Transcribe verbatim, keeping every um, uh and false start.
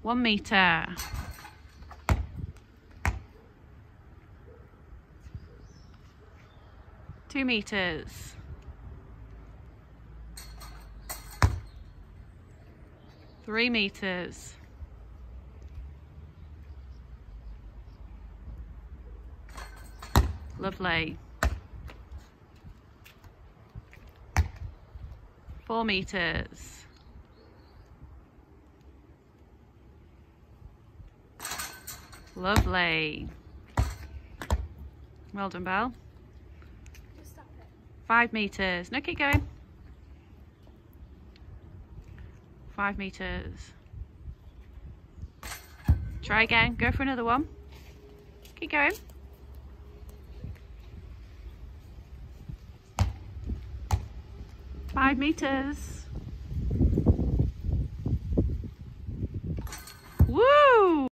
One meter. Two meters. Three meters. Lovely. Four meters. Lovely. Well done, Belle. Just stop it. Five meters. No, keep going. Five meters. Try again. Go for another one. Keep going. Five meters.